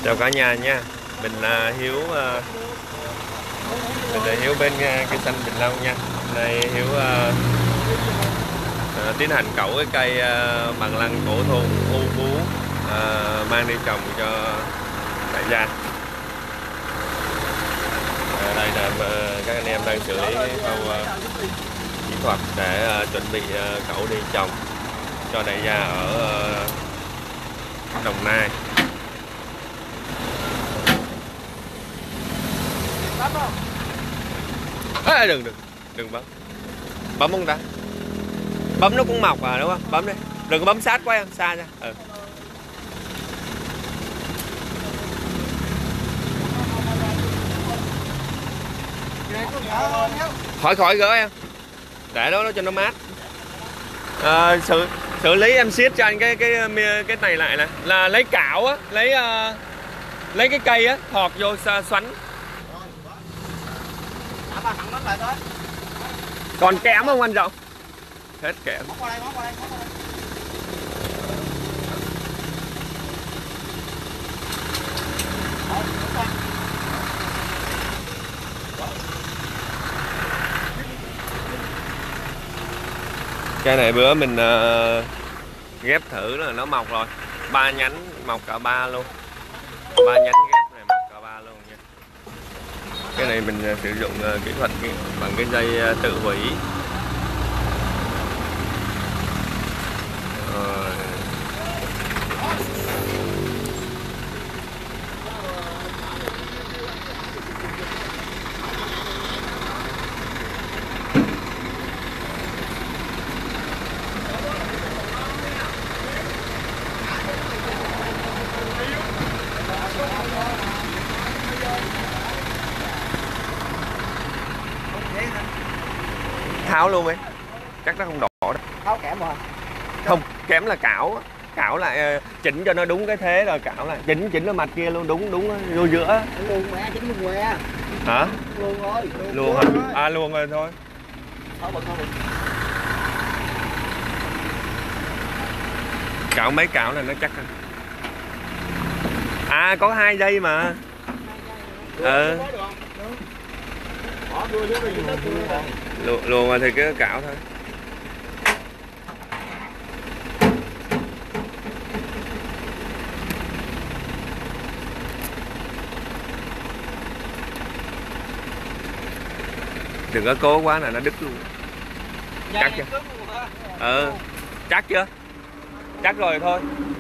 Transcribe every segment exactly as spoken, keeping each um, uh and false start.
Chào cả nhà nha. Mình là Hiếu, uh, mình là Hiếu bên uh, cây xanh Bình Long nha. Hôm nay Hiếu uh, uh, tiến hành cẩu cái cây uh, bằng lăng cổ thụ u vú uh, mang đi trồng cho đại gia. Uh, đây là uh, các anh em đang xử lý cái khâu uh, kỹ thuật để uh, chuẩn bị uh, cẩu đi trồng cho đại gia ở uh, Đồng Nai. À, đừng đừng đừng bấm bấm không ta, bấm nó cũng mọc à đúng không, bấm đi, đừng có bấm sát quá em, xa ra. Ừ. khỏi khỏi gỡ em, để đó nó cho nó mát. À, xử xử lý em siết cho anh cái cái cái này lại nè, là lấy cạo á, lấy uh, lấy cái cây á thọt vô xoắn. Còn kẽm không anh Rộng? Hết kẽm. Cái này bữa mình uh, ghép thử là nó mọc rồi, ba nhánh mọc cả ba luôn, ba nhánh ghép này mọc cả ba luôn nha. Cái này mình uh, sử dụng uh, kỹ thuật bằng cái dây uh, tự hủy. Rồi. Tháo luôn ấy, chắc nó không đỏ đâu. Tháo kẽm rồi. Không, kẽm là cạo, cạo lại chỉnh cho nó đúng cái thế rồi cạo lại, chỉnh chỉnh cái mặt kia luôn, đúng đúng vô giữa. Luôn mẹ, chỉnh luôn que. Hả? Luôn thôi. Luôn hả? À luôn rồi thôi. Tháo bận thôi. Cạo mấy cạo là nó chắc hơn. À có hai dây mà. Ừ. Luồn luồn mà thì cứ cạo thôi. Đừng có cố quá là nó đứt luôn. Chắc chưa? Ừ. Chắc chưa? Chắc rồi thôi.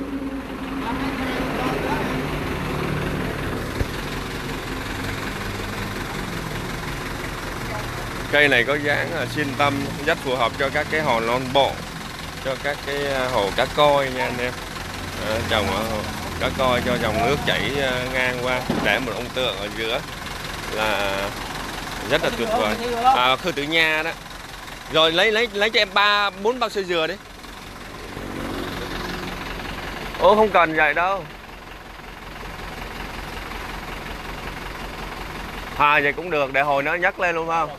Cây này có dáng là xuyên tâm, rất phù hợp cho các cái hồ non bộ, cho các cái hồ cá coi nha anh em. À, trồng ở hồ cá coi cho dòng nước chảy ngang qua, để một ông tượng ở giữa là rất là tuyệt vời. À, khư tử nha đó. Rồi lấy lấy lấy cho em ba bốn bao sơ dừa đi. Ô không cần vậy đâu. À vậy cũng được, để hồi nó nhấc lên luôn không?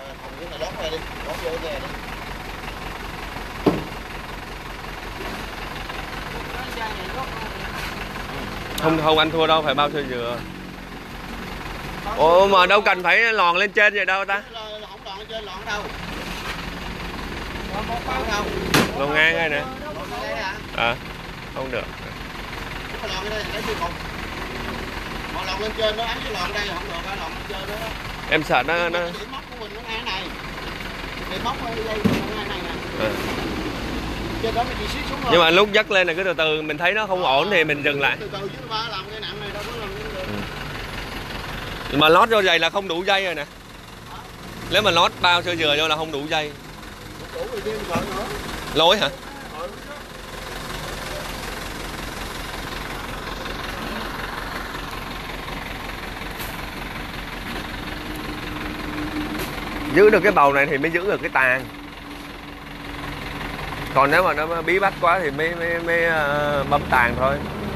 Không không anh thua đâu, phải bao sơ dừa. Ồ mà đâu cần phải lòn lên trên vậy đâu ta? Không lòn lên trên, lòn đâu. Lòn ngang đây nè. À không được. Lòn đây lấy chưa còn. Mà lòn lên trên nó ấn cái lòn đây không được, phải lòn lên trên đó. Em sợ nó nó điểm móc của mình nó ngay này. Điểm móc ở đây ngay này nè. À. Trên đó mình chỉ xít xuống thôi. Nhưng mà lúc dắt lên là cứ từ từ mình thấy nó không ổn thì mình dừng lại. Từ từ chứ ba làm cái nặng này đâu có làm cái được. Ừ. Mà lót vô dày là không đủ dây rồi nè. Nếu mà lót bao sơ dừa vô là không đủ dây. Đủ rồi thêm sợ nữa. Lối hả? Ừ. Giữ được cái bầu này thì mới giữ được cái tàn. Còn nếu mà nó bí bách quá thì mới mới, mới uh, bấm tàn thôi.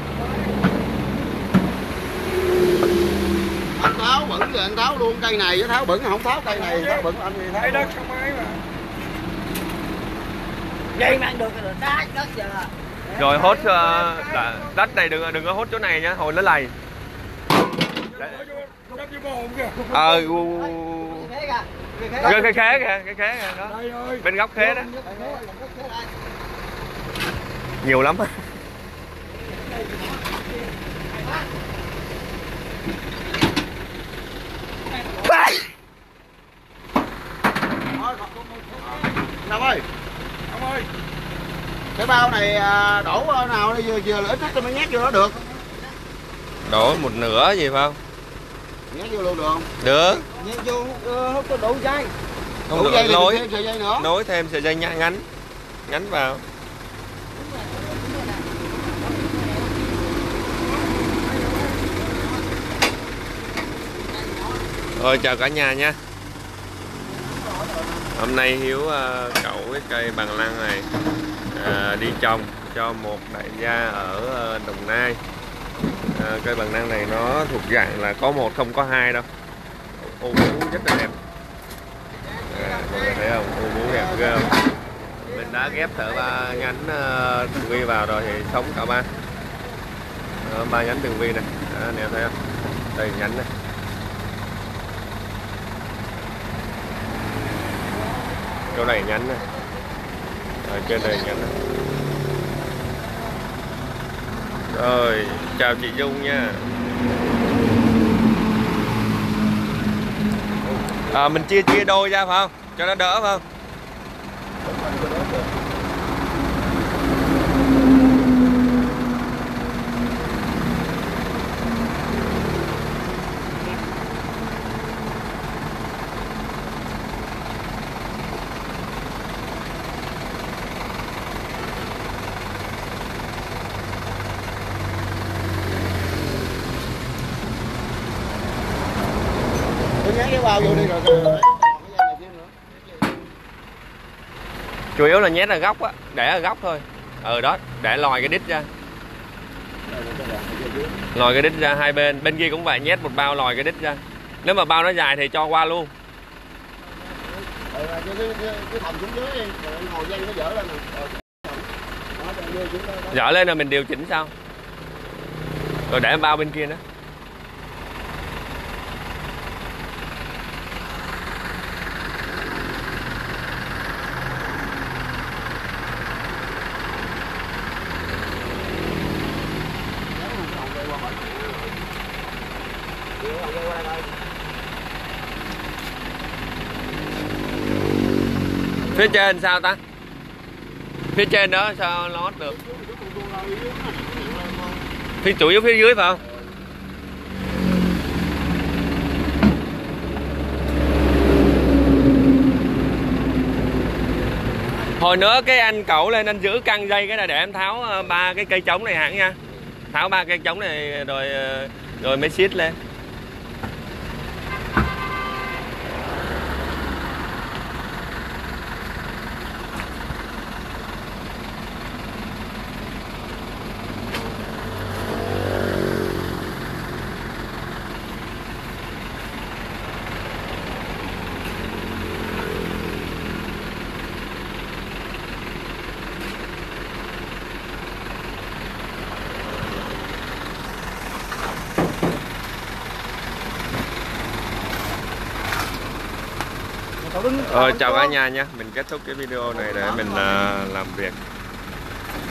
Anh tháo bẩn thì anh tháo luôn cây này, tháo bẩn không tháo cây này, tháo bẩn anh thì tháo. Cây đất không ấy mà. Vậy mà ăn được rồi, đá đất giờ. Rồi hốt uh, đất này đừng đừng có hốt chỗ này nhá, hồi nó lầy. Ờ, cái cái khế kìa, cái khế kìa đó. Bên góc khế đó. Nhiều lắm á. Năm ơi, Năm ơi, cái bao này đổ nào đi vừa vừa ít ít mới nhét vô đó được. Đổ một nửa gì phải không? Nhét vô luôn được không? Được. Nhét vô không có đủ dây. Không đủ dây nối thêm sợi dây nữa. Nối thêm sợi dây ngắn ngắn vào. Rồi chào cả nhà nha. Hôm nay Hiếu uh, cậu cái cây bằng lăng này uh, đi trồng cho một đại gia ở uh, Đồng Nai. Uh, cây bằng lăng này nó thuộc dạng là có một không có hai đâu. Ô vú rất là đẹp. À, mọi người thấy không? Ô vú đẹp ghê không? Mình đã ghép thợ ba nhánh uh, tường vi vào rồi thì sống cả ba. Uh, ba nhánh tường vi này. Đó, nè thấy không? Đây nhánh này. Chỗ này nhánh này. Ở trên đây nhánh này. Rồi, chào chị Dung nha. À, mình chia chia đôi ra phải không? Cho nó đỡ phải không? Cái bao vô đi rồi, rồi. Chủ yếu là nhét ở góc á, để ở góc thôi. Ừ đó, để lòi cái đít ra. Lòi cái đít ra hai bên, bên kia cũng vậy, nhét một bao lòi cái đít ra. Nếu mà bao nó dài thì cho qua luôn. Dở lên rồi mình điều chỉnh sao? Rồi để bao bên kia nữa. Phía trên sao ta? Phía trên đó sao lót được? Phía chủ yếu phía dưới phải không? Hồi nữa cái anh cẩu lên anh giữ căng dây cái này để em tháo ba cái cây trống này hẳn nha. Tháo ba cây trống này rồi rồi mới siết lên. Rồi chào cả nhà nha, mình kết thúc cái video này để mình uh, làm việc.